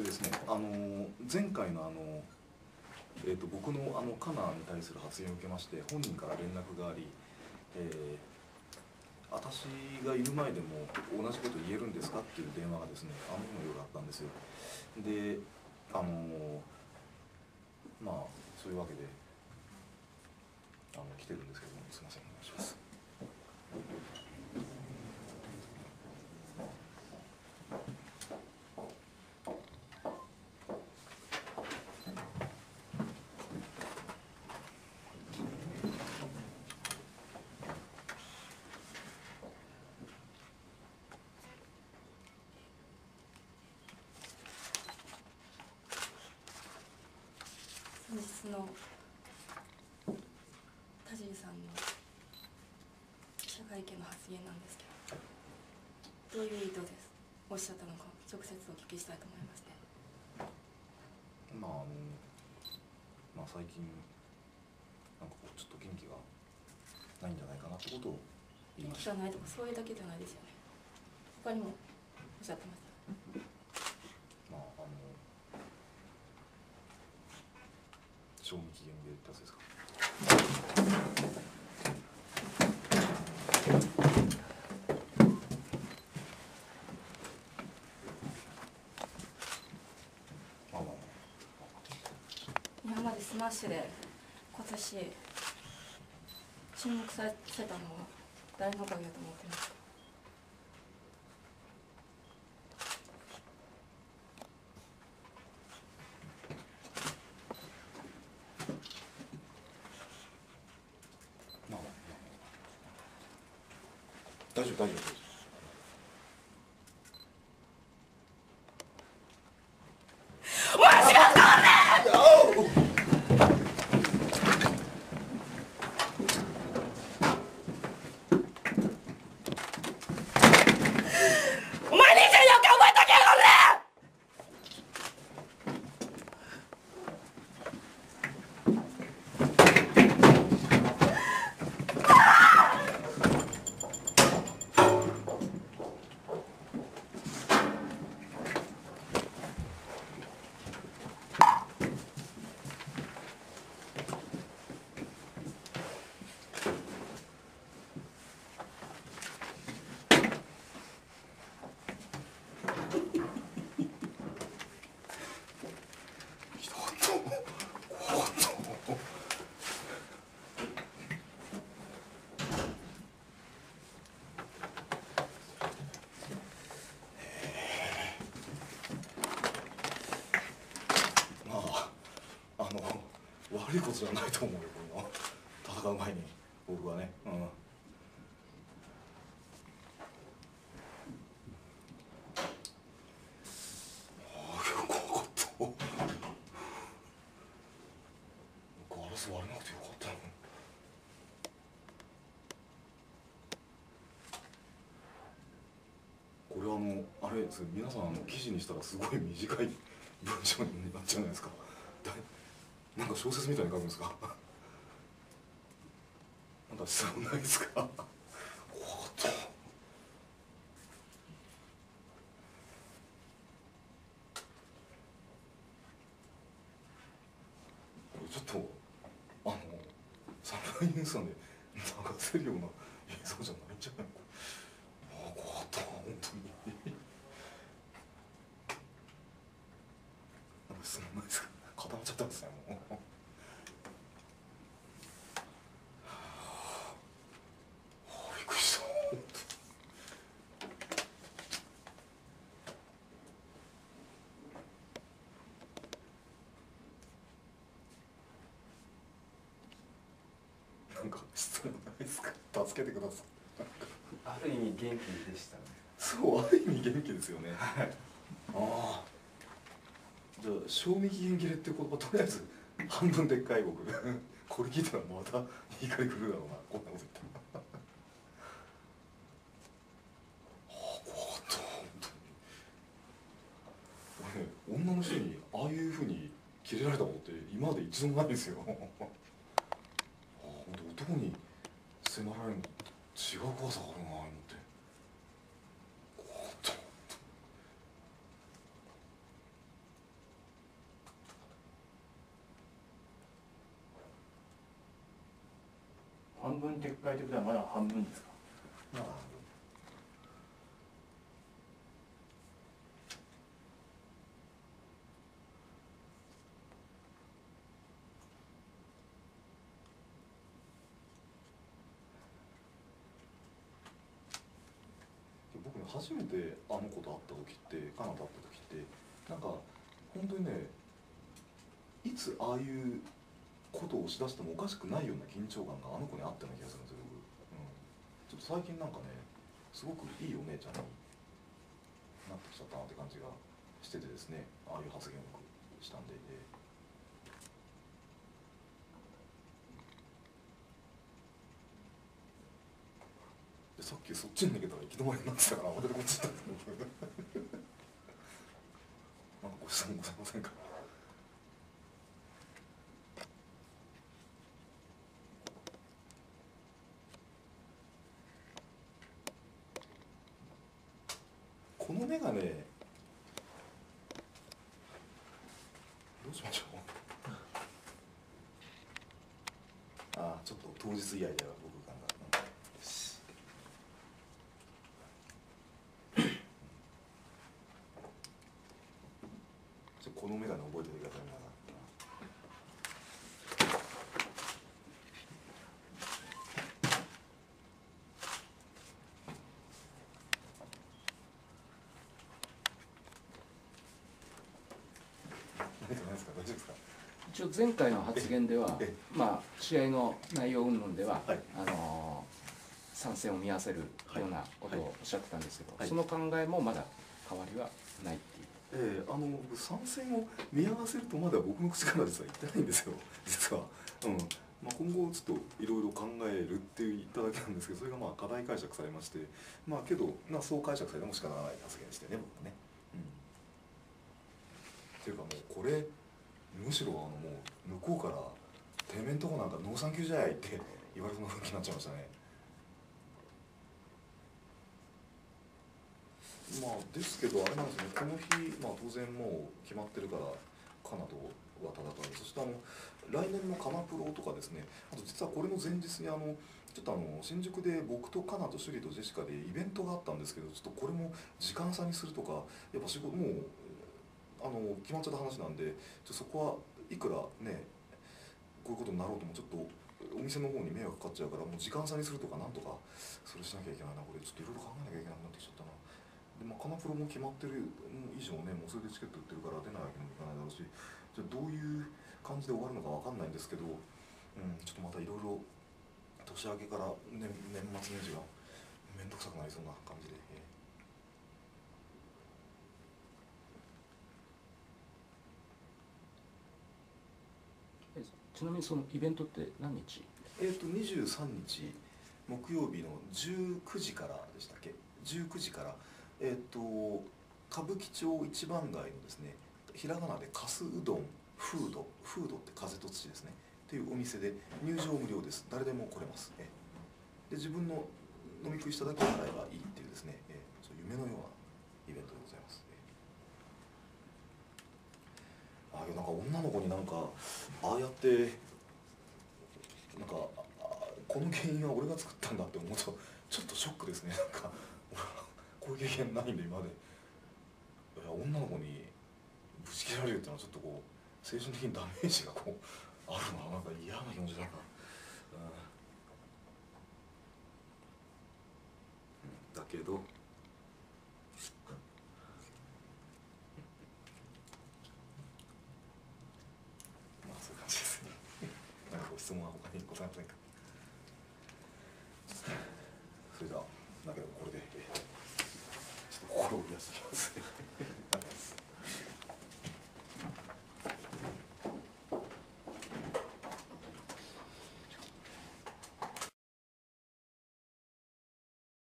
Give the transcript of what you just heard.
でですね、前回の僕のカナに対する発言を受けまして本人から連絡があり、私がいる前でも同じこと言えるんですかっていう電話がですね、あの日の夜あったんですよ。で、まあそういうわけで来てるんですけども、すいません、お願いします。 本日の田尻さんの記者会見の発言なんですけど、どういう意図でおっしゃったのか直接お聞きしたいと思いまして。 最近なんかちょっと元気がないんじゃないかなってことを言いました。 元気がないとかそういうだけじゃないですよね。他にもおっしゃってました。 賞味期限切れってやつですか。 今までスマッシュで今年注目されたのは誰のおかげだと思ってますか。 大丈夫大丈夫。悪いことじゃないと思うよ、これは。戦う前に僕はね、怖かった。ガラス割れなくてよかったの。これあれですね、皆さん記事にしたらすごい短い文章になっちゃうじゃないですか。なんか小説みたいに書くんですか。なんか質問ないですか。怖かった。ちょっとサムライニュースなんで流せるような映像じゃないんじゃないか。怖かった本当に。なんか質問ないですか。固まっちゃったんですね、もう。びっくりした。なんか質問ないですか。助けてください。 ある意味元気でしたね。 そう、ある意味元気ですよね。 はい。 ああ。じゃあ賞味期限切れって言葉とりあえず半分でっかい僕これ聞いたらまた怒り来るだろうな、こんなこと言って。怖かった本当に。俺ね、女の人にああいうふうにキレられたことって今まで一度もないんですよ。本当男に迫られるの違う怖さがあるなと思って。怖かった。 半分撤回ということはまだ半分ですか。 まあ僕ね、初めてあの子と会った時ってカナと会った時ってなんか本当にね、いつああいうことをしだしてもおかしくないような緊張感があの子にあったような気がするんですよ、僕。ちょっと最近なんかね、すごくいいお姉ちゃんになってきちゃったなって感じがしててですね、ああいう発言を僕したんで。でさっきそっちに逃げたら行き止まりになってたから慌ててこっち行ったんですけどなんかご質問ございませんか。この眼鏡どうしましょうああ、ちょっと当日以来では僕感が、よしこの眼鏡覚えておいてください皆さん。 一応前回の発言では、まあ、試合の内容云々では、 はい、 参戦を見合わせるようなことをおっしゃってたんですけど、 はい、 その考えもまだ変わりはないっていう。 僕参戦を見合わせるとまだ僕の口から実は言ってないんですよ、実は。まあ、今後ちょっといろいろ考えるって言っただけなんですけど、それがまあ課題解釈されまして、まあけど、そう解釈されても仕方がない発言してね、僕ね。っていうかもうこれむしろもう向こうから「てめえんとこなんかノーサンキューじゃい」って言われそうな雰囲気になっちゃいましたね。まあですけどあれなんですね、この日、まあ、当然もう決まってるからカナとは戦う。そして来年のカナプロとかですね、あと実はこれの前日にちょっと新宿で僕とカナとシュリーとジェシカでイベントがあったんですけど、ちょっとこれも時間差にするとかやっぱ仕事もう決まっちゃった話なんで、そこはいくらねこういうことになろうともちょっとお店の方に迷惑かかっちゃうから、もう時間差にするとかなんとかそれしなきゃいけないな。これちょっといろいろ考えなきゃいけなくなってきちゃったな。で、まあ、カナプロも決まってる以上ね、もうそれでチケット売ってるから出ないわけにもいかないだろうし、じゃあどういう感じで終わるのかわかんないんですけど、ちょっとまたいろいろ年明けから、年末年始が面倒くさくなりそうな感じで。 ちなみにそのイベントって何日 ？23日木曜日の19時からでしたっけ。19時から歌舞伎町一番街のですね、ひらがなでかすうどんフードって風と土ですねっていうお店で入場無料です。誰でも来れます。で自分の飲み食いしただけ払えばいいっていうですね、そういう夢のようなイベントでございます。なんか女の子になんかああやってなんかこの原因は俺が作ったんだって思うとちょっとショックですね。なんかこういう経験ないんで今まで。女の子にぶち切られるっていうのはちょっとこう精神的にダメージがこうあるな。なんか嫌な気持ちだな。だけどまあそういう感じですね。なんかご質問は他にございませんか。それではだけどこれでちょっと心を癒やしてきます。